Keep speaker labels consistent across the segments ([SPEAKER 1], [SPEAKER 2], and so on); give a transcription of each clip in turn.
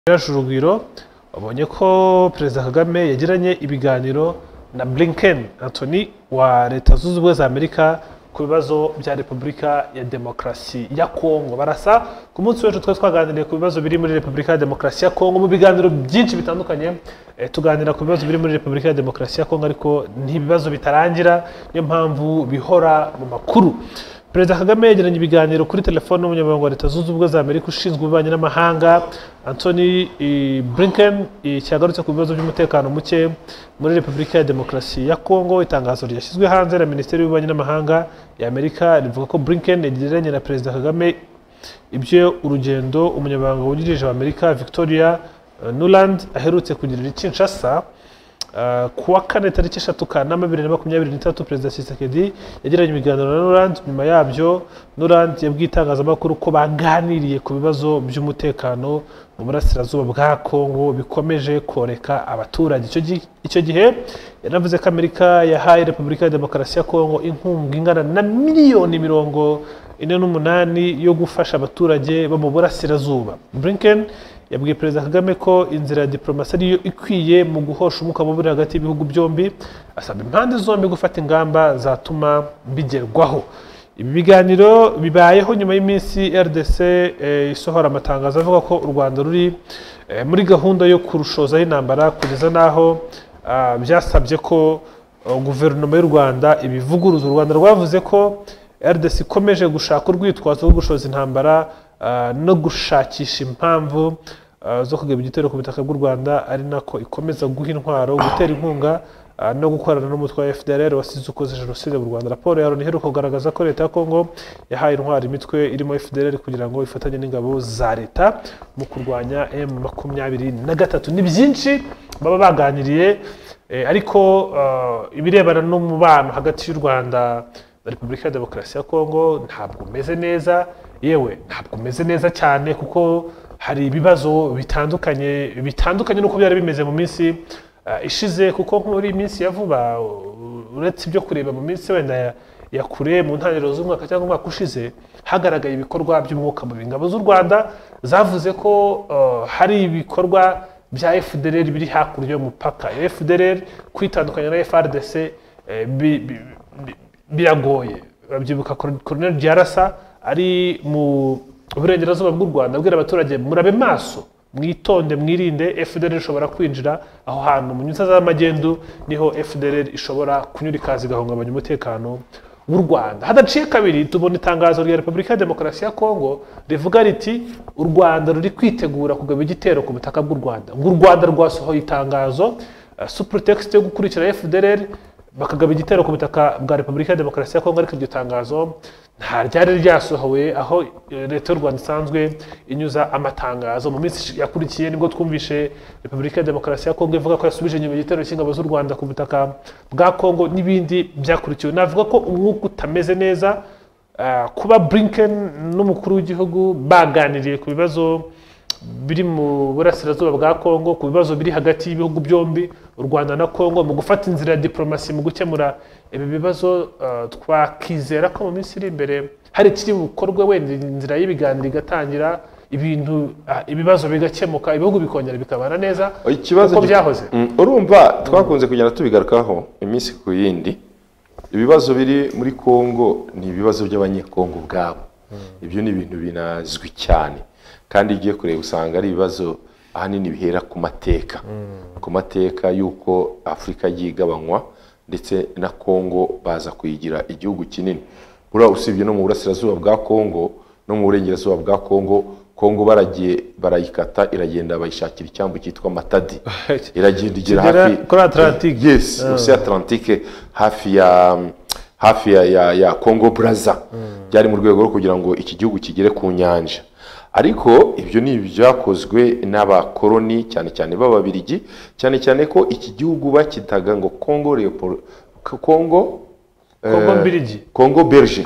[SPEAKER 1] Urugwiro abonye ko Perezida Kagame yagiranye ibiganiro na Blinken Anthony wa Leta Zunze Ubumwe za Amerika ku bibazo bya Repubulika ya Demokarasi ya Kongo. Barasa ku munsi w'ejo twaganiriye ku bibazo biri muri Repubulika ya Demokarasi ya Kongo mu biganiro byinshi bitandukanye. Tuganira ku bibazo biri muri Repubulika ya Demokarasi ya Kongo, ariko n'ibibazo bitarangira, niyo mpamvu bihora mu makuru. Perezida Kagame yagiranye ibiganiro kuri telefone n'umunyamabanga wa Leta Zunze Ubumwe za Amerika ushinzwe ububanyi n'amahanga Anthony Blinken, cyagarutse ku bibazo by'umutekano muke muri Repubulika ya Demokarasi ya Kongo. Itangazo ryashyizwe hanze na Minisiteri y'Ububanyi n'Amahanga ya Amerika rivuga ko Blinken yagiranye na Perezida Kagame ibyo urugendo umunyamabanga wungirije wa Amerika Victoria Nuland aherutse kugirira i Kinshasa kuwa kane tariki 3 Kanama 2023. Perezida Tshisekedi yagiranye ibiganiro na Nuland. Nyuma yabyo Nuland yabwiye itangazamakuru ko baganiriye ku bibazo by'umutekano mu burasirazuba bwa Kongo bikomeje koreka abaturage. Icyo gihe yanavuze ko Amerika yahaye Repubulika ya Demokarasi ya Kongo inkunga ingana na miliyoni 48 yo gufasha abaturage bo mu burasirazuba. Blinken yabwiye Perezida Kagame ko inzira ya diplomasi ariyo ikwiye mu guhosha umwuka mubi hagati y'ibihugu byombi, asaba impande zombi gufata ingamba zatuma bigerwaho. Ibi biganiro bibayeho nyuma y'iminsi RDC isohora amatangazo avuga ko u Rwanda ruri muri gahunda yo kurushozaho intambara, kugeza naho byasabye ko guverinoma y'u Rwanda ibivuguruza. U Rwanda rwavuze ko RDC ikomeje gushaka urwitwazo rwo gushoza intambara no gushakisha impamvu zo kugaba igitero ku butaka bw'u Rwanda, ari nako ikomeza guha intwaro, gutera inkunga no gukorana n'umutwe wa FDLR wasize ukoze jenoside mu Rwanda. Raporo ya Loni iheruka kugaragaza ko Leta ya Kongo yahaye intwaro imitwe irimo FDLR kugira ngo ifatanye n'ingabo za Leta mu kurwanya M23. Ni byinshi baba baganiriye, ariko ibirebana n'umubano hagati y'u Rwanda na Repubulika ya Demokarasi ya Kongo ntabwo umeze neza, yewe ntabwo umeze neza cyane, kuko hari ibibazo bitandukanye n'uko byari bimeze mu minsi ishize. Kuko muri iminsi ya vuba, uretse ibyo kureba mu minsi wenda ya kure mu ntangiriro z'umwaka cyangwa umwaka ushize, hagaragaye ibikorwa by'umwuka mubi. Ingabo z'u Rwanda zavuze ko hari ibikorwa bya FDLR biri hakurya y'umupaka. FDLR kwitandukanya na FARDC biragoye. Babyibuka Colonel Diarasa ari mu burengerazuba bw'u Rwanda abwira abaturage murabe maso, mwitonde, mwirinde, FDLR ishobora kwinjira aho hantu mu nyuza z'amagendu, niho FDLR ishobora kunyura ikazi igahungabanya umutekano w'u Rwanda. Hadaciye kabiri tubona itangazo rya Repubulika ya Demokarasi ya Kongo rivuga riti u Rwanda ruri kwitegura kugaba igitero ku butaka bw'u Rwanda. U Rwanda rwasohoye itangazo supertext yo gukurikira FDLR bakagaba igitero ku butaka bwa Repubulika ya Demokarasi ya Kongo, ariko iryo tangazo nta ryari ryasohowe, aho Leta y'u Rwanda isanzwe inyuza amatangazo. Mu minsi yakurikiye nibwo twumvishe Repubulika ya Demokarasi ya Kongo ivuga ko yasubije inyuma igitero cy'ingabo z'u Rwanda ku butaka bwa Kongo n'ibindi byakurikiwe. Navuga ko umwuka utameze neza. Kuba Blinken n'umukuru w'igihugu baganiriye ku bibazo biri mu burasirazuba bwa Kongo, ku bibazo biri hagati y'ibihugu byombi, u Rwanda na Kongo, mu gufata inzira ya diplomasi mu gukemura ibi bibazo, twakizera ko mu minsi iri imbere hari ikiri bukorwe, wenda inzira y'ibiganiro igatangira, ibibazo bigakemuka, ibihugu bikongera bikabana neza uko byahoze.
[SPEAKER 2] Urumva twakunze kugenda tubigarukaho iminsi ku yindi. Ibibazo biri muri Kongo ni ibibazo by'abanyekongo ubwabo. Ibyo ni ibintu binazwi cyane, kandi igiye kureba usanga ari ibibazo ahanini bihera ku mateka y'uko Afurika yigabanywa ndetse na Kongo baza kuyigira igihugu kinini. Bura usibye no mu burasirazuba bwa Kongo no mu burengerazuba bwa Kongo barayikata, iragenda bayishakira icyambu cyitwa Matadi, iragenda igera hafi
[SPEAKER 1] kuri Atlantique.
[SPEAKER 2] Yes, Ocean Atlantique, hafi ya Congo Brazza. Byari mu rwego rwo kugira ngo iki gihugu kigere ku nyanja. Ariko ibyo ni byakozwe n'abakoloni cyane cyane b'Ababiligi, cyane ko iki gihugu bakitaga ngo Congo Belge.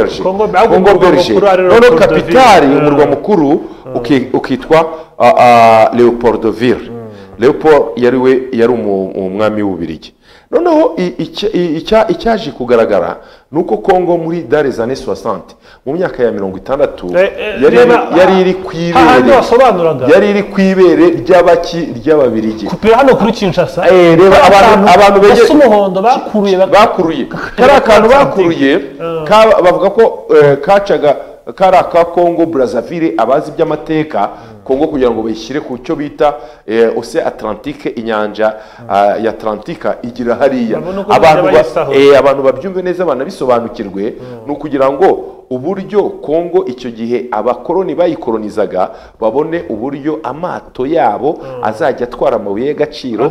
[SPEAKER 2] Noneho kapitali umurwa mukuru ukitwa Leopoldville. Leopold yari umwami w'Ubabiligi. noneho icyaje kugaragara nuko Kongo muri dans les années 60 mu myaka ya 60 yari iri kwibere ry'ababirigi
[SPEAKER 1] kupira hano kuri Kinshasa
[SPEAKER 2] reba abantu
[SPEAKER 1] bese umuhondo
[SPEAKER 2] bakuruye kari akantu bakuruye bavuga ko kacaga kari aka Congo Brazzaville abazi by'amateka Kongo kugira ngo bayishyire ku cyo bita Océan Atlantique inyanja ya Atlantique igira hariya abantu babyumve neza banabisobanukirwe no kugira ngo uburyo Kongo icyo gihe abakoloni bayikolonizaga babone uburyo amato yabo azajya atwara amabuye y'agaciro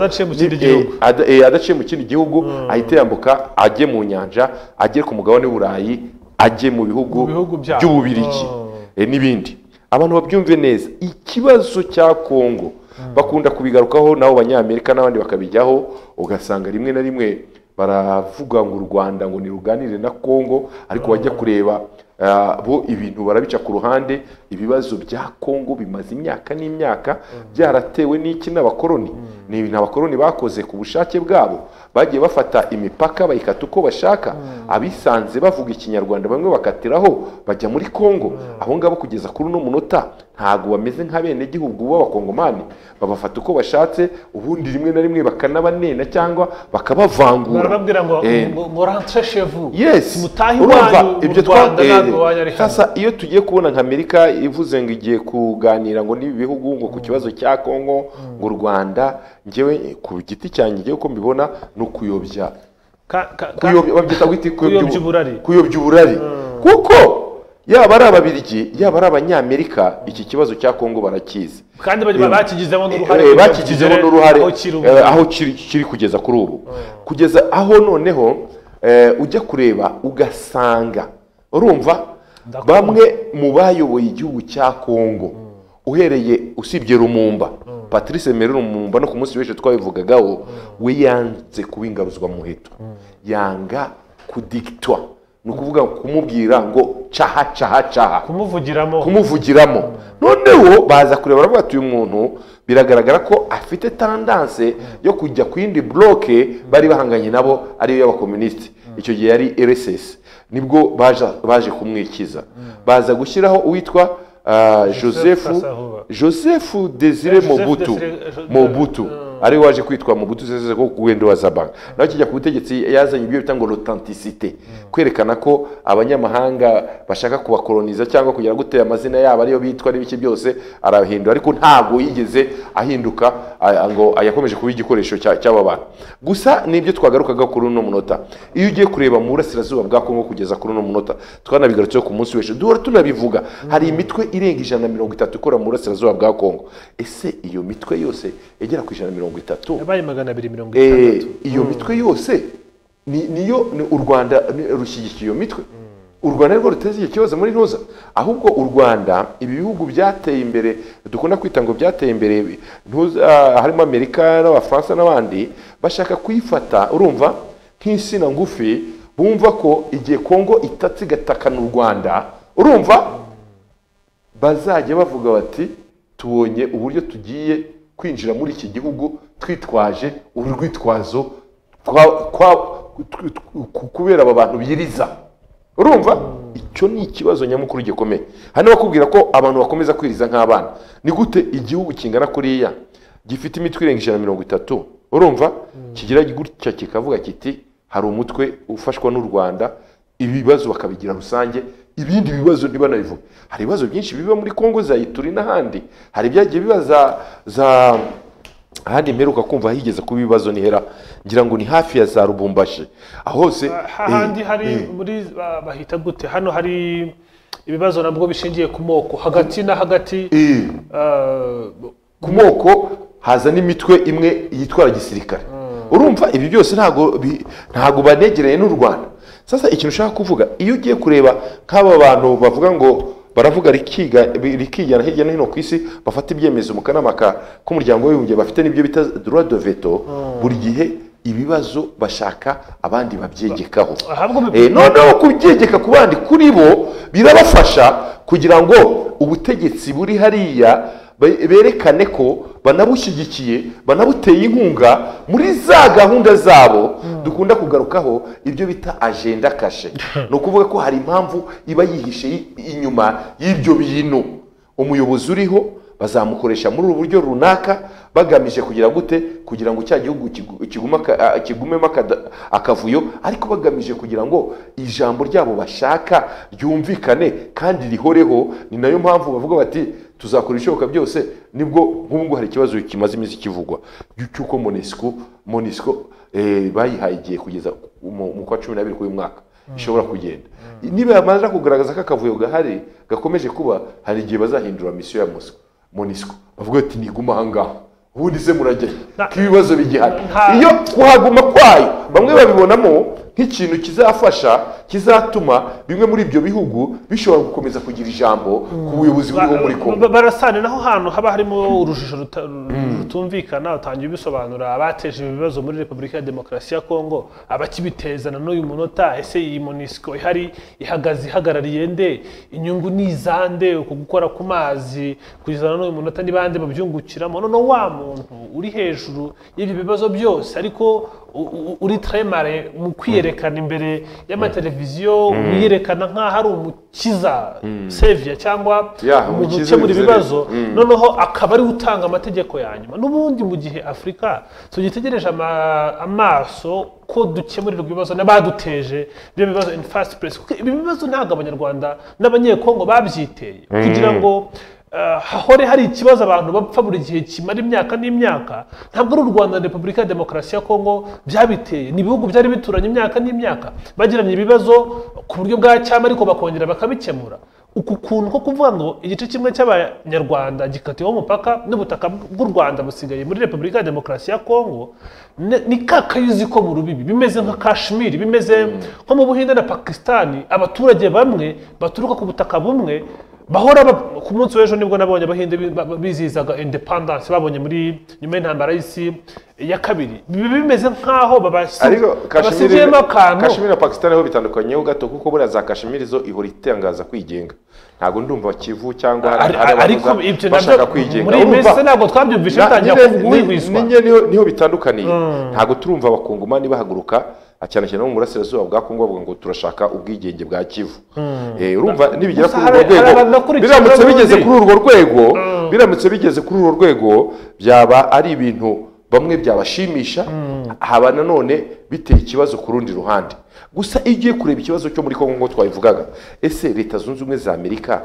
[SPEAKER 2] adaciye mu kindi gihugu ahita yambuka ajye mu nyanja ajye ku mugabane w'Uburayi ajye mu bihugu by'Ububirigi n'ibindi abantu babyumve neza ikibazo cya Kongo bakunda kubigarukaho nabo banyamerika n'abandi bakabijyaho ugasanga rimwe na rimwe baravuga ngo u Rwanda ngo ni ruganire na Kongo ariko wajya kureba bo ibintu barabica ku ruhande ibibazo bya Kongo bimaze imyaka n'imyaka byaratewe n'iki n'abakoloni ni ibintu abakoloni bakoze ku bushake bwabo bagiye bafata imipaka bayikata uko bashaka abisanze bavuga ikinyarwanda bamwe bakatiraho bajya muri Kongo aho ngabo kugeza kuri uno munota ntago bameze nk'abene gihugu b'abakongomani babafata uko bashatse ubundi rimwe na rimwe bakanabanena cyangwa bakabavangura
[SPEAKER 1] barababwira ngo rentre chez vous
[SPEAKER 2] mutahi wanyu ibyo sasa iyo tugiye kubona nka Amerika ivuze ngo igiye kuganira ngo n'ibi bihugu ngo ku kibazo cya Kongo ngo Rwanda ngewe ku giti cyanjye ngewe uko mbibona no kuyobya babyita gwiti kuyobya uburari kuko yaba ari ababirigi yaba ari abanyamerika iki kibazo cya Kongo barakizi
[SPEAKER 1] kandi bakigizemo
[SPEAKER 2] n'uruhare aho kiri kugeza kuri ubu kugeza aho noneho ujya kureba ugasanga urumva bamwe mu bayoboye igihugu cya Kongo uhereye usibye Lumumba Patrice Emery Lumumba no ku munsi w'ejo twabivugagaho we yanze kubingaruzwa muheto yanga kudictwa no kuvuga kumubwira ngo caha kumuvugiramo noneho baza kureba baravuga ati uyu muntu biragaragara ko afite tendance yo kujya ku yindi bloke bari bahanganye nabo ari y'abakomuniste icyo gihe yari RSS nibwo baje kumwikiza baza gushyiraho uwitwa Joseph Désiré Mobutu ari waje kwitwa Mobutu Sese ko kuwendo wa Zabanga naho kijya ku butegetsi yazanye ibyo bitanga l'authenticité kwerekana ko abanyamahanga bashaka kubakoloniza cyangwa kugira gutera amazina yabo ariyo bitwa n'ibiki byose arahindura ariko ntago yigeze ahinduka ngo ayakomeje kuba igikoresho cy'aba bantu gusa nibyo twagarukaga kuri uno munota iyo ugiye kureba mu burasirazuba bwa Kongo kugeza kuri uno munota twanabigarutseho ku munsi w'ejo duhora tunabivuga hari imitwe irenga 130 ikora mu burasirazuba bwa Kongo ese iyo mitwe yose egera ku 130
[SPEAKER 1] yabaye 260
[SPEAKER 2] iyo mitwe yose niyo u Rwanda rushyigikiye iyo mitwe u Rwanda rwo ruteze ikibazo muri ntuza ahubwo u Rwanda ibi bihugu byateye imbere dukunda kwita ngo byateye imbere harimo Amerika n'Abafaransa n'abandi bashaka kuyifata urumva nk'isina ngufi bumva ko igihe Kongo itatse gatakana u Rwanda urumva bazajya bavuga bati tubonye uburyo tugiye kwinjira muri iki gihugu twitwaje urwitwazo kubera aba bantu biriza urumva icyo ni ikibazo nyamukuru gikomeye hano bakubwira ko abantu bakomeza kwiriza nk'abana ni gute igihugu kingana kuriya gifite imitwe irenga 130 urumva kigira gutya kikavuga kiti hari umutwe ufashwa n'u Rwanda ibibazo bakabigira rusange ibindi bibazo ntibanabivuga hari ibibazo byinshi biba muri Kongo za Ituri n'ahandi hari byagiye bibaza za ahandi mperuka kumva higeze kuba ibibazo nihera ngira ngo ni hafi ya za Lubumbashi aho hose
[SPEAKER 1] ahandi hari muri bahita gute hano hari ibibazo nabwo bishingiye ku moko hagati na hagati
[SPEAKER 2] ku moko haza n'imitwe imwe yitwara gisirikare urumva ibi byose ntago banegereye n'u Rwanda sasa ikintu ushaka kuvuga iyo ugiye kureba nk'aba bantu bavuga ngo baravuga rikijyana hirya no hino ku isi bafata ibyemezo mu kanama k'umuryango w'abibumbye bafite n'ibyo bita droit de veto buri gihe ibibazo bashaka abandi babyegekaho noneho kubyegeka ku bandi kuri bo birabafasha kugira ngo ubutegetsi buri hariya berekane ko banabushyigikiye banabuteye inkunga muri za gahunda zabo dukunda kugarukaho ibyo bita agenda kashe. Ni ukuvuga ko hari impamvu iba yihishe inyuma y'ibyo bintu. Umuyobozi uriho bazamukoresha muri ubu buryo runaka bagamije kugira gute, kugira ngo cya gihugu kigumemo akavuyo, ariko bagamije kugira ngo ijambo ryabo bashaka ryumvikane kandi rihoreho. Ni nayo mpamvu bavuga bati tuzakora ishoboka byose. Nibwo nk'ubu hari ikibazo kimaze iminsi kivugwa cy'uko MONUSCO bayihaye igihe kugeza mu kwa 12 k'uyu mwaka ishobora kugenda. Niba yamaze kugaragaza ko akavuyo gahari gakomeje kuba, hari igihe bazahindura misiyo ya MONUSCO bavuga ati niguma ahangaha, ubundi se murajyayo k'ibibazo bigihari. Iyo kuhaguma kwayo bamwe babibonamo nk'ikintu kizafasha, kizatuma bimwe muri ibyo bihugu bishobora gukomeza kugira ijambo ku buyobozi buriho muri Kongo.
[SPEAKER 1] Barasane naho hantu haba harimo urujijo rutumvikana. Utangiye bisobanura abateje ibibazo muri Repubulika ya Demokarasi ya Kongo, abakibitezana n'uyu munota. Ese iyi MONUSCO ihari ihagarariye nde? Inyungu ni izande? Uko gukora ku mazi kugezana n'uyu munota ni bande babyungukiramo? None wa muntu uri hejuru y'ibyo bibazo byose ariko uri tremare mu kwiyerekana imbere y'amateleviziyo, wiyerekana nk'aho ari umukiza savior cyangwa umuntu ukemura ibibazo, noneho akaba ari utanga amategeko ya nyuma. N'ubundi mu gihe Afurika tugitegereje amaso ko dukemurirwa ibibazo n'abaduteje ibyo bibazo in first place. Ibi bibazo ntabwo Abanyarwanda n'Abanyekongo babyiteye kugira ngo hahore hari ikibazo abantu bapfa buri gihe kimara imyaka n'imyaka. Ntabwo ari u Rwanda na Repubulika ya Demokarasi ya Kongo byabiteye, ni ibihugu byari bituranye imyaka n'imyaka bagiranye ibibazo ku buryo bwa cyama ariko bakongera bakabikemura. Uku kuntu ko kuvuga ngo igice kimwe cy'Abanyarwanda gikatiweho umupaka n'ubutaka bw'u Rwanda busigaye muri Repubulika ya Demokarasi ya Kongo ni kakayuzi ko mu rubibi, bimeze nka Kashmir, bimeze nko mu Buhinde na Pakistan. Abaturage bamwe baturuka ku butaka bumwe bahora ku munsi w'ejo nibwo nabonye Abahinde bizizaga independence babonye muri nyuma y'intambara y'isi ya kabiri. Bimeze nkaho babashyizemo akantu.
[SPEAKER 2] Kashmir na Pakistan ho bitandukanyeho gato, kuko buriya za Kashmir zo ihora itangaza kwigenga. Ntabwo ndumva Kivu cyangwa
[SPEAKER 1] ariko ibyo nabyo muri mese ntabwo twabyumvishe bitangira kuguhwihwiswa.
[SPEAKER 2] Niho bitandukaniye. Ntabwo turumva abakongomani bahaguruka cyane cyane mu burasirazuba bwa Kongo bavuga ngo turashaka ubwigenge bwa Kivu. Urumva nibigera kuri urwo rwego, biramutse bigeze kuri urwo rwego byaba ari ibintu bamwe byabashimisha, haba nanone biteye ikibazo ku rundi ruhande. Gusa igiye kureba ikibazo cyo muri Kongo ngo twabivugaga, ese Leta Zunze Ubumwe za Amerika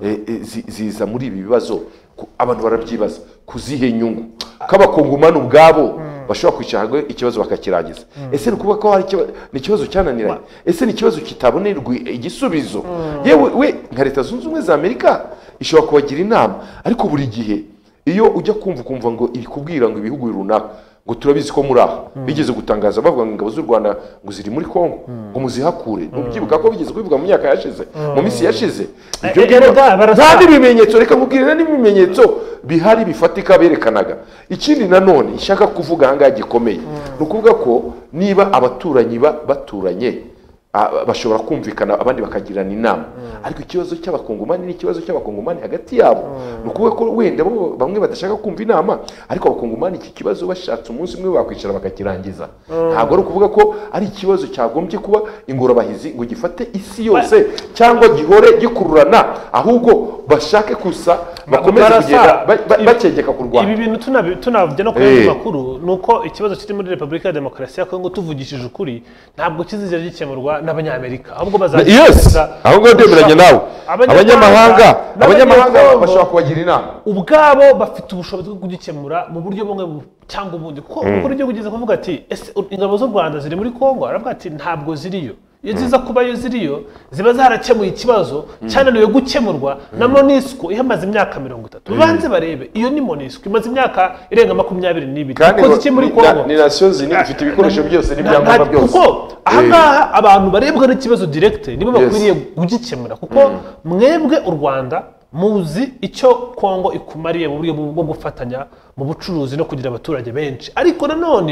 [SPEAKER 2] ziza muri ibi bibazo, abantu barabyibaza kuzihe nyungu k'abakongomani ubwabo bashobora kwicara ikibazo bakakirangiza. Ese nukuvuga ko hari ni ikibazo cyananiranye? Ese ni ikibazo kitabonerwa igisubizo? Yewe we nka Leta Zunze Ubumwe za Amerika ishobora kubagira inama, ariko buri gihe iyo ujya kumva ngo ikubwira ngo ibihugu runaka ngo turabizi ko muri aho bigeze gutangaza bavuga ngo ingabo z'u Rwanda ngo ziri muri Kongo ngo muzihakure, ntubyibuka ko bigeze kubivuga mu myaka yashize, mu minsi yashize. Ibyo nta n'ibimenyetso, reka nkubwire n'ibimenyetso bihari bifatika berekanaga. Ikindi nanone ishaka kuvuga ahangaha gikomeye ni ukuvuga ko niba abaturanyi baturanye bashobora kumvikana abandi bakagirana inama, ariko ikibazo cy'abakongomani ni ikibazo cy'abakongomani hagati yabo. Ni ukuvuga ko wenda bamwe badashaka kumva inama, ariko abakongomani iki kibazo bashatse umunsi umwe bakwicara bakakirangiza. Ntabwo ari ukuvuga ko ari ikibazo cyagombye kuba ingorabahizi ngo gifate isi yose cyangwa gihore gikururana, ahubwo bashake kusa bakomeze kugenda bakegeka ku Rwanda.
[SPEAKER 1] Ibi bintu tunavye no kuri makuru nuko ikibazo kiri muri Repubulika ya Demokarasi ya Kongo tuvugishije ukuri ntabwo kizigera gikemurwa n'Abanyamerika, ahubwo
[SPEAKER 2] bazageza ahubwo ndemeranye nawe. Abanyamahanga bashobora kubagira inama,
[SPEAKER 1] ubwabo bafite ubushobozi bwo kugikemura mu buryo bumwe cyangwa ubundi. Kuko ukuri byo kugeza kuvuga ati ese ingabo z'u Rwanda ziri muri Kongo, aravuga ati ntabwo ziriyo. Iyo ziza kuba yo ziriyo ziba zarakemuye ikibazo cyananiwe gukemurwa na MONUSCO ihamaze imyaka 30. Banze barebe, iyo ni MONUSCO imaze imyaka irenga 22.
[SPEAKER 2] Kuko iki muri Kongo ni Nations Unies ifite ibikoresho byose n'ibyangombwa byose.
[SPEAKER 1] Kuko ahangaha abantu barebwa n'ikibazo direct nibo bakwiriye kugikemura, kuko mwebwe u Rwanda muzi icyo Kongo ikumariye mu buryo bwo gufatanya mu bucuruzi no kugira abaturage benshi. Ariko nanone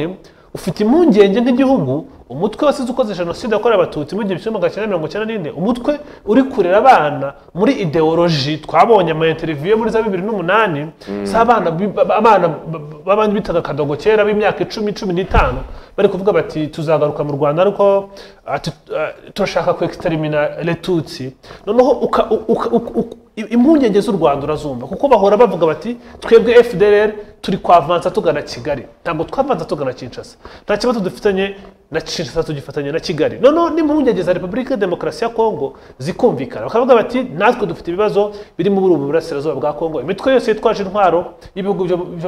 [SPEAKER 1] ufite impungenge nk'igihugu umutwe wasize ukoze jenoside yakorewe abatutsi mu 1994 umutwe uri kurera abana muri ideoloji twabonye ama interview muri za 2008 s'abana babandi bitaga kadogo kera b'imyaka 10-15 bari kuvuga bati tuzagaruka mu Rwanda ariko turashaka ku extermina letutsi noneho impungenge z'u Rwanda urazumva kuko bahora bavuga bati twebwe FDLR turi kwavanza tugana Kigali ntabwo twavanza tugana Kinshasa nta kibazo dufitanye na Kinshasa tugifatanye na Kigali noneho n'impungenge za Repubulika ya Demokarasi ya Kongo zikumvikana bakavuga bati natwe dufite ibibazo biri mu burasirazuba bwa Kongo imitwe yose yitwaje intwaro y'ibihugu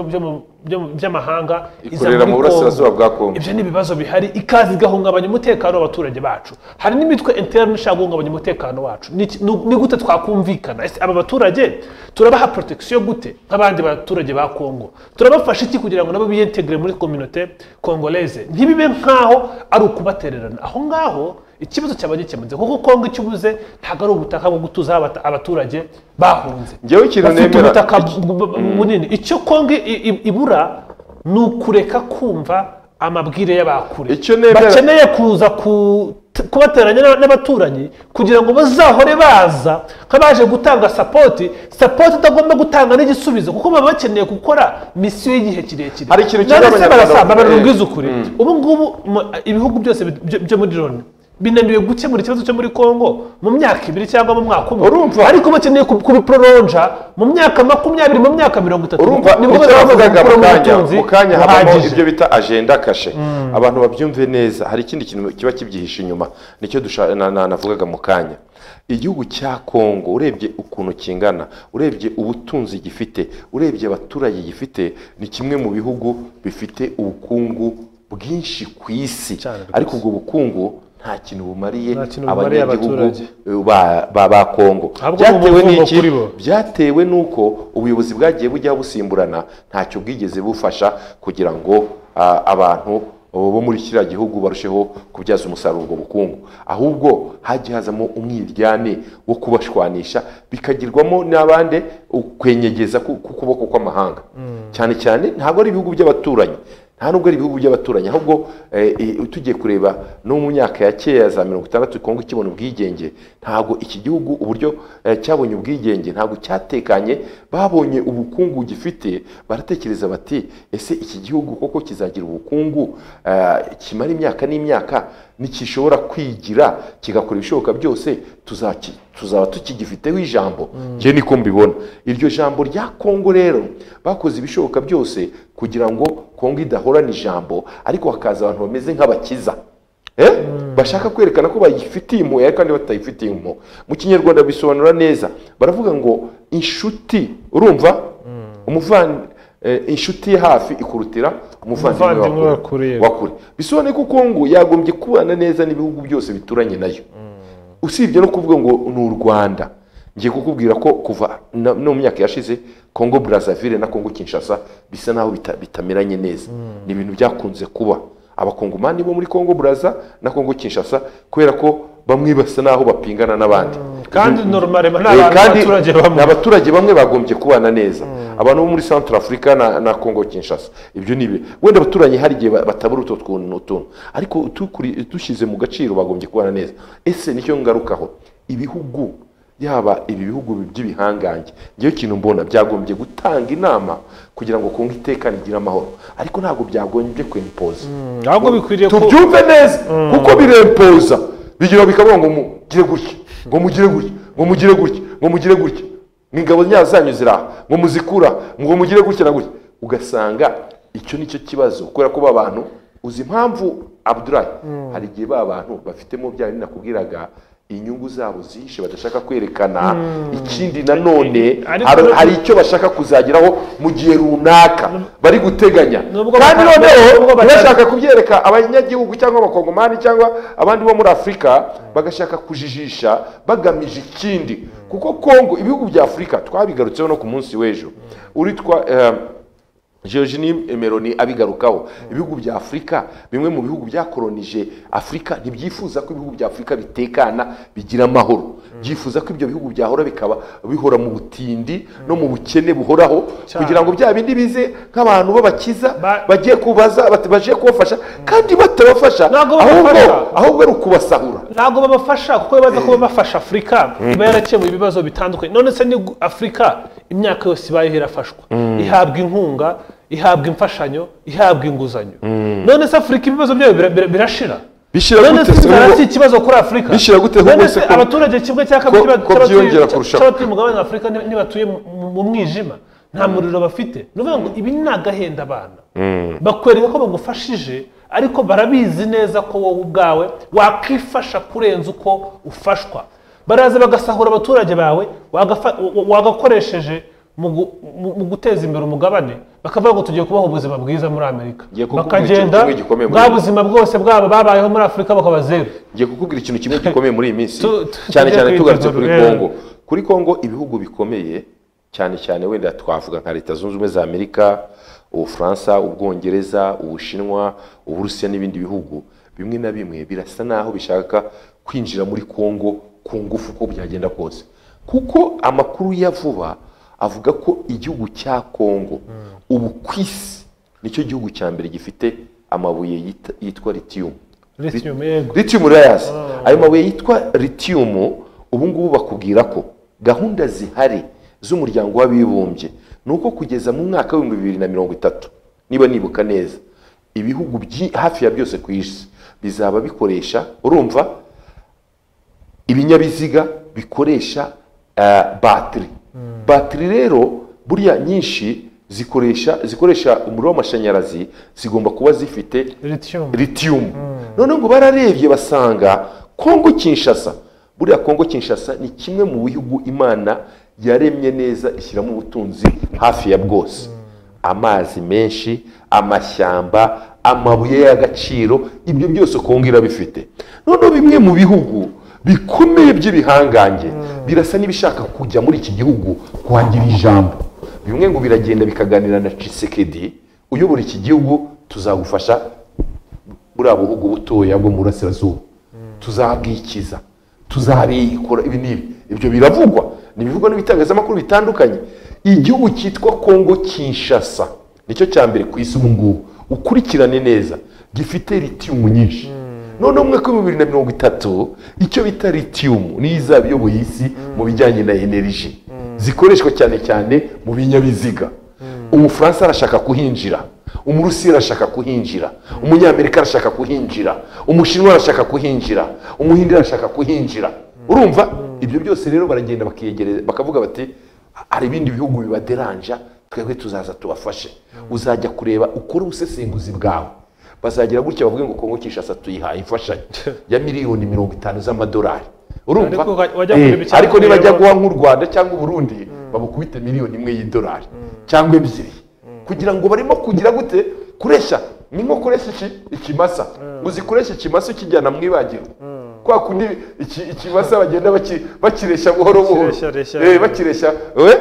[SPEAKER 1] by'amahanga
[SPEAKER 2] ikorera mu burasirazuba bwa Kongo
[SPEAKER 1] ibyo ni ibibazo bihari ikazi gahungabanya umutekano w'abaturage bacu hari n'imitwe interne ishaka guhungabanya umutekano wacu ni gute twakumvikana aba baturage turabaha protection gute nk'abandi baturage ba Kongo turabafasha iki kugira ngo nabo biyentegre muri communauté congolaise ntibibe nkaho ari ukubatererana aho ngaho ikibazo cyabagikemutse kuko Kongo ikibuze ntago ari ubutaka bwo gutuza abaturage bahunze
[SPEAKER 2] ngewe ikintu nemera
[SPEAKER 1] bunini icyo Kongo ibura nukureka kumva amabwire y'abakure bakeneye kuza kubateranya n'abaturanyi kugira ngo bazahore baza nk'abaje gutanga support itagomba gutanga n'igisubizo kuko baba bakeneye gukora misiyo y'igihe kirekire
[SPEAKER 2] hari ikintu cy'abanyarwanda
[SPEAKER 1] bararubwiza ukuri ubu ngubu ibihugu byose byo muri Loni binaniwe gukemura ikibazo cyo muri Kongo mu myaka 2 cyangwa mu mwaka umwe ariko bakeneye kubiproronja mu myaka 20 mu myaka 30
[SPEAKER 2] nibwo baravugaga mu kanya habamo ibyo bita agenda kashe abantu babyumve neza hari ikindi kintu kiba kibyihisha inyuma nicyo navugaga mu kanya igihugu cya Kongo urebye ukuntu kingana urebye ubutunzi gifite urebye abaturage gifite ni kimwe mu bihugu bifite ubukungu bwinshi ku isi ariko ubwo bukungu nta kintu bumariye abanyagihugu ba Kongo byatewe n'iki byatewe nuko ubuyobozi bwagiye bujya busimburana ntacyo bwigeze bufasha kugira ngo abantu bo muri kiriya gihugu barusheho kubyaza umusaruro ubwo bukungu ahubwo hagiye hazamo umwiryane wo kubashwanisha bikagirwamo n'abande ukwenyegeza ku kuboko kw'amahanga cyane cyane ntabwo ari ibihugu by'abaturanyi nta nubwo ari ibihugu by'abaturanyi ahubwo tugiye kureba no mu myaka ya kera za 60 Kongo kibona ubwigenge ntabwo iki gihugu uburyo cyabonye ubwigenge ntabwo cyatekanye babonye ubukungu gifite baratekereza bati ese iki gihugu koko kizagira ubukungu kimara imyaka n'imyaka nikishobora kwigira kigakora ibishoboka byose tuzaba tukigifiteho ijambo je niko mbibona iryo jambo rya Kongo rero bakoze ibishoboka byose kugira ngo Kongo idahorana ijambo ariko hakaza abantu bameze nk'abakiza bashaka kwerekana ko bayifitiye impuhwe kandi batayifitiye impuhwe mu kinyarwanda bisobanura neza baravuga ngo inshuti urumva inshuti hafi ikurutira umuvandimwe wakure bisobanuye ko Kongo yagombye kubana neza n'ibihugu byose bituranye nayo usibye no kuvuga ngo ni u Rwanda ngiye kukubwira ko kuva no mu myaka yashize Kongo Brazzaville na Kongo Kinshasa bisa naho bitameranye neza ni ibintu byakunze kuba abakongomani bo muri Kongo Brazza na Kongo Kinshasa kubera ko bamwe basa naho bapingana n'abandi
[SPEAKER 1] kandi normale
[SPEAKER 2] n'abaturage bamwe bagombye kubana neza abantu bo muri Central Africa na Kongo Kinshasa ibyo nibe wenda abaturanye hari gihe batabura utwo tuntu ariko dushize mu gaciro bagombye kubana neza ese nicyo ngarukaho ibihugu yaba ibi bihugu by'ibihangange ngiye kintu mbona byagombye gutanga inama kugira ngo Kongo itekane igira amahoro ariko ntabwo byagombye kwimpoza
[SPEAKER 1] ahubwo bikwiriye ko
[SPEAKER 2] tubyumve neza kuko birempoza bigira bikavuga ngo mugire gutya ngo mugire gutya ngo mugire gutya ngo mugire gutya n'ingabo nyazanyu zira ngo muzikura ngo mugire gutya na gutya ugasanga icyo nicyo kibazo kubera ko babantu uzi impamvu Abdullah hari gihe babantu bafitemo bya nakubwiraga inyungu zabo zishe badashaka kwerekana ikindi nanone hari icyo bashaka kuzageraho mu gihe runaka bari guteganya kandi noneho bashaka kubyereka abanyagihugu cyangwa abakongomani cyangwa abandi bo muri Afrika bagashaka kujijisha bagamije ikindi kuko Kongo ibihugu bya Afrika twabigarutseho no ku munsi w'ejo uritwa Georges Meloni abigarukaho ibihugu bya Afrika bimwe mu bihugu byakolonije Afrika ntibyifuza ko ibihugu bya Afrika bitekana bigira amahoro byifuza ko ibyo bihugu byahora bikaba bihora mu butindi no mu bukene buhoraho kugira ngo bya bindi bize nk'abantu babakiza bagiye kubaza baje kubafasha kandi batabafasha ahubwo ari ukubasahura
[SPEAKER 1] ntabwo babafasha kuko baza kuba bafasha Afrika iba yarakemuye ibibazo bitandukanye none se ni Afrika imyaka yose ibaye irafashwa ihabwa inkunga ihabwa imfashanyo ihabwa inguzanyo none se Afrika ibibazo byayo birashira
[SPEAKER 2] bishira gute
[SPEAKER 1] se ikibazo kuri Afrika
[SPEAKER 2] bishira gute
[SPEAKER 1] none se abaturage kimwe cya kabiri cy'abatuye mu mugabane wa Afrika ntibatuye mu mwijima nta muriro bafite nuvuga ngo ibi ni agahenda abana bakwereka ko bagufashije ariko barabizi neza ko wowe ubwawe wakifasha kurenza uko ufashwa baraza bagasahura abaturage bawe wagakoresheje mu guteza imbere umugabane bakavuga ngo tugiye kubaho ubuzima bwiza muri Amerika bakagenda bwa buzima bwose bwabo babayeho muri Afrika bakaba zero
[SPEAKER 2] ngiye kukubwira ikintu kimwe gikomeye muri iyi minsi cyane cyane tugarutse kuri Kongo ibihugu bikomeye cyane wenda twavuga nka Leta Zunze Ubumwe za Amerika Ubufaransa Ubwongereza Ubushinwa Uburusiya n'ibindi bihugu bimwe na bimwe birasa naho bishaka kwinjira muri Kongo ku ngufu ko byagenda kose kuko amakuru ya vuba avuga ko igihugu cya Kongo ubu kwisi nicyo gihugu cya mbere gifite amabuye yitwa lithium rayas ayo mabuye yitwa lithium ubu ngubu bakubwira ko gahunda zihari z'umuryango w'abibumbye nuko kugeza mu mwaka wa 2030 niba nibuka neza ibihugu hafi ya byose ku isi bizaba bikoresha urumva ibinyabiziga bikoresha battery rero buriya nyinshi zikoresha umuriro w'amashanyarazi zigomba kuba zifite lithium none ngo bararebye basanga Kongo Kinshasa buriya Kongo Kinshasa ni kimwe mu bihugu Imana yaremye neza ishyiramo ubutunzi hafi ya bwose amazi menshi amashyamba amabuye y'agaciro ibyo byose Kongo irabifite none bimwe mu bihugu bikomeye by'ibihangange birasa n'ibishaka kujya muri iki gihugu kuhangira ijambo bimwe ngo biragenda bikaganira na Tshisekedi uyobora iki gihugu tuzagufasha buriya buhugu butoya bwo mu burasirazuba tuzabwikiza tuzabikora ibyo biravugwa nibivugwa n'ibitangazamakuru bitandukanye igihugu cyitwa Kongo Kinshasa nicyo cya mbere ku isi ubu ngubu ukurikirane neza gifite lithium nyinshi none mu mwaka wa 2030 icyo bita lithium ni izabiyoboye isi mu bijyanye na energy zikoreshwa cyane mu binyabiziga Umufaransa arashaka kuhinjira Umurusiya arashaka kuhinjira Umunyamerika arashaka kuhinjira Umushinwa arashaka kuhinjira Umuhindi arashaka kuhinjira urumva ibyo byose rero baragenda bakiyegereza bakavuga bati hari ibindi bihugu bibaderanja twebwe tuzaza tubafashe uzajya kureba ukora ubusesenguzi bwawe bazagira gutya bavuge ngo Kongo Kinshasa tuyihaye imfashanyo ya miliyoni 50 z'amadolari urumva ariko nibajya guha nk'u Rwanda cyangwa Burundi babukubite miliyoni 1 y'idolari cyangwa ebyiri kugira ngo barimo kugira gute kuresha ni nko kuresha ikimasa uzikoresha ikimasa kijyana mu ibagiro kwa kundi ikimasa bagenda bakiresha buhoro bakiresha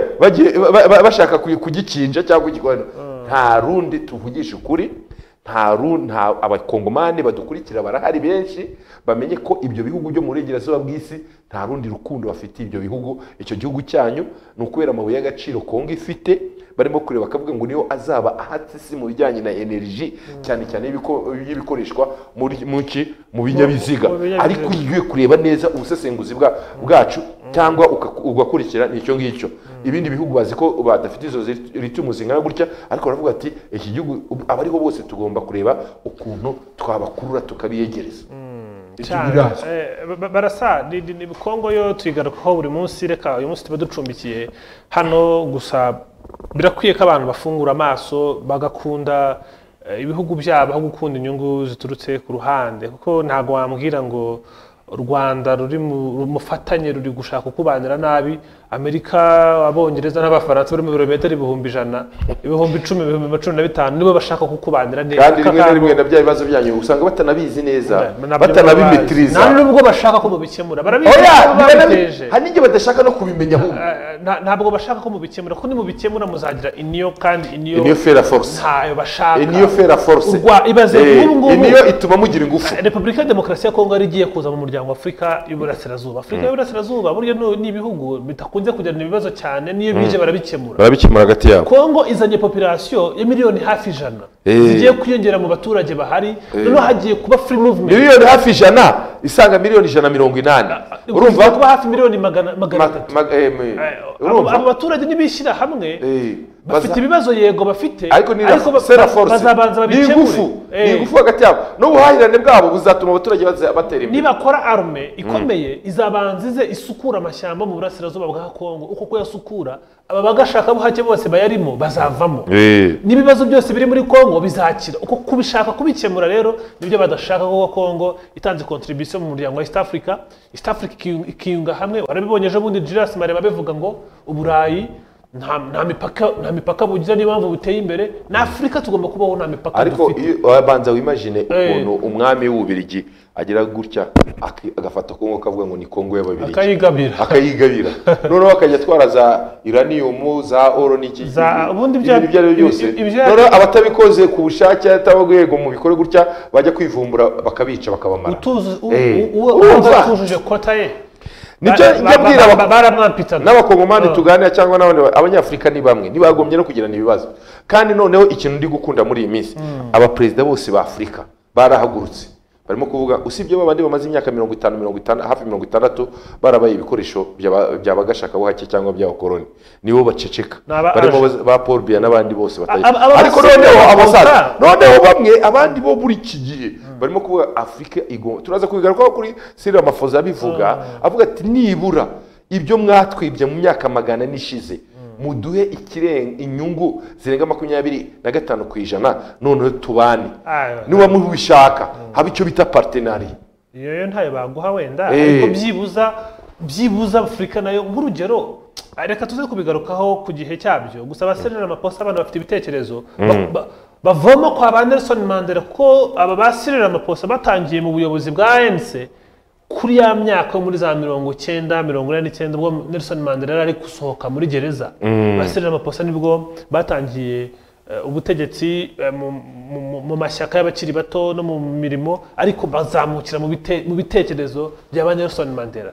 [SPEAKER 2] bashaka kugikinja cyangwa kugikora nta rundi tuvugisha ukuri nta abakongomani badukurikira barahari benshi bamenye ko ibyo bihugu byo mu burengerazuba bw'isi nta rundi rukundo bafite ibyo bihugu icyo gihugu cyanyu ni ukubera amabuye y'agaciro Kongo ifite barimo kureba bakavuga ngo niyo azaba ahatse mu bijyanye na energy cyane y'ibikoreshwa mu binyabiziga ariko ugiye kureba neza ubusesenguzi bwacu cyangwa ugakurikira nicyo ngicyo ibindi bihugu bazi ko badafite izo lithium zingana gutya ariko baravuga ati iki gihugu abariho bose tugomba kureba ukuntu twabakurura tukabiyegereza
[SPEAKER 1] barasa ni Kongo yo tuyigarukaho buri munsi reka uyu munsi tuba ducumbikiye hano gusa birakwiye ko abantu bafungura amaso bagakunda ibihugu byabo aho gukunda inyungu ziturutse ku ruhande kuko ntago wambwira ngo u Rwanda ruri mu mufatanye ruri gushaka kubanira nabi Amerika abongereza n'abafaransa bari mu birometero ibihumbi 100 ibihumbi 10 ibihumbi 15 nibo bashaka kukubanira neza
[SPEAKER 2] kandi rimwe na rimwe nabyo ibibazo byanyu usanga batanabizi neza batanabimetiriza
[SPEAKER 1] nta nubwo bashaka ko mubikemura barabizi hari n'igihe
[SPEAKER 2] badashaka no kubimenya ahubwo
[SPEAKER 1] ntabwo bashaka ko mubikemura ko nimubikemura muzagira iniyo kandi
[SPEAKER 2] iniyo fera force
[SPEAKER 1] ntayo bashaka
[SPEAKER 2] iniyo fera force
[SPEAKER 1] ibaze ngubu
[SPEAKER 2] iniyo ituma mugira ingufu
[SPEAKER 1] Repubulika ya Demokarasi ya Kongo arigiye kuza mu muryango wa Afrika y'Uburasirazuba Afrika y'Uburasirazuba buryo ni ibihugu bitakunze kugirana ibibazo cyane niyo bije barabikemura
[SPEAKER 2] hagati yabo
[SPEAKER 1] Kongo izanye population ya miliyoni hafi 100 zigiye kwiyongera mu baturage bahari noneho hagiye kuba free movement
[SPEAKER 2] miliyoni hafi 100 isanga miliyoni 180
[SPEAKER 1] urumva kuba hafi miliyoni 300 abo baturage nibishyira hamwe bafite ibibazo yego bafite
[SPEAKER 2] ariko
[SPEAKER 1] bazabanza babikemure
[SPEAKER 2] ni ingufu hagati yabo n'ubuhahirane bwabo buzatuma abaturage batera imbere
[SPEAKER 1] nibakora arme ikomeye izabanzize isukura amashyamba mu burasirazuba bwa Kongo uko ko yasukura aba bagashaka buhake bose bayarimo bazavamo n'ibibazo byose biri muri Kongo bizakira uko kubishaka kubikemura rero nibyo badashaka ko Kongo itanze contribution mu muryango wa East Africa ikiyunga hamwe warabibonye ejo bundi Julius Mareba bevuga ngo uburayi nta mipaka bugira niyo mpamvu buteye imbere na Afrika tugomba kubaho nta mipaka
[SPEAKER 2] ariko wabanza wimagine ukuntu umwami w'Ububirigi agira gutya agafata Kongo kavuga ngo ni Kongo y'Ababirigi akayigabira noneho akajya twara za uranium za oro n'iki
[SPEAKER 1] ubundi
[SPEAKER 2] ibyo ari byose noneho abatabikoze ku bushake atabagwego mu bikore gutya bajya kwivumbura bakabica bakabamara
[SPEAKER 1] utujuje kota ye
[SPEAKER 2] nicyo njya n'abakongomani tuganira cyangwa n'abandi abanyafurika ni bamwe ntibagombye no kugirana ibibazo kandi noneho ikintu ndi gukunda muri iyi minsi abaperezida bose ba Afurika barahagurutse barimo kuvuga usibye babandi bamaze imyaka 50 hafi 60 barabaye ibikoresho by'abagashaka buhake cyangwa by'abakoloni nibo baceceka barimo ba Paul Biya n'abandi bose bataye ariko noneho abasaza noneho bamwe abandi bo buri kigiye barimo kuvuga Afrika turaza kubigaruka kuri Cyril Ramaphosa bivuga avuga ati nibura ibyo mwatwibye mu myaka magana nishize muduhe inyungu zirenga 25% noneho tubane niba mubishaka haba icyo bita partenariat
[SPEAKER 1] iyo ntayo baguha wenda ariko byibuza Afrika nayo nk'urugero reka tuze kubigarukaho ku gihe cyabyo gusa Cyril Ramaphosa abantu bafite ibitekerezo bavoma kwa ba Nelson Mandela ko aba ba Cyril Ramaphosa batangiye mu buyobozi bwa ANC kuri ya myaka muri za 1949 ubwo Nelson Mandela ari gusohoka muri gereza Cyril Ramaphosa nibwo batangiye ubutegetsi mu mashyaka y'abakiri bato no mu mirimo ariko bazamukira mu bitekerezo bya Nelson Mandela